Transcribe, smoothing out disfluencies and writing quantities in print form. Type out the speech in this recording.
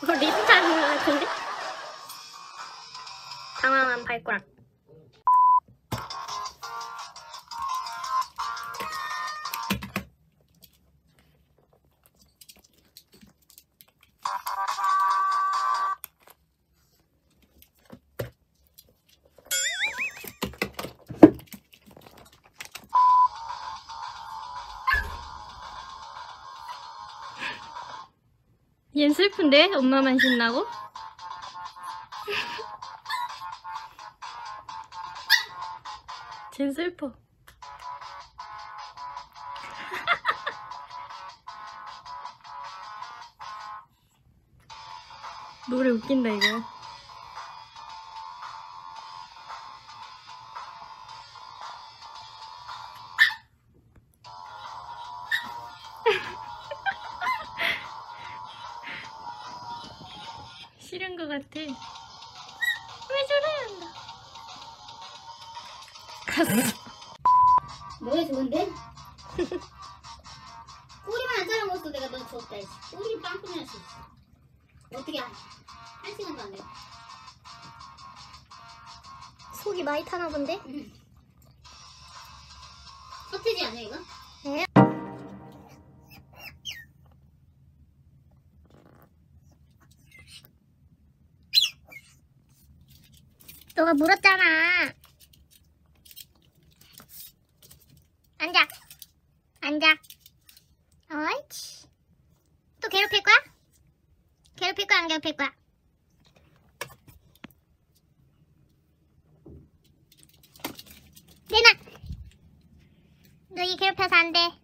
이거 리스트 하는 것 같은데? 당황한 발가락. 얜 슬픈데? 엄마만 신나고? 쟨 슬퍼. 노래 웃긴다 이거. 싫은 것 같아. 왜 저래 한다. 갔어. 뭐가 좋은데? 꼬리만 안 자른 것도 내가 너 줬다 했지. 꼬리 빵꾸나 할 수 있어. 어떻게 한 시간도 안 돼. 속이 많이 타나 본데? 응. 서태지 아니야 이거? 네. 너가 물었잖아. 앉아. 앉아. 옳지. 또 괴롭힐 거야? 괴롭힐 거야, 안 괴롭힐 거야? 내놔. 너 이 괴롭혀서 안 돼.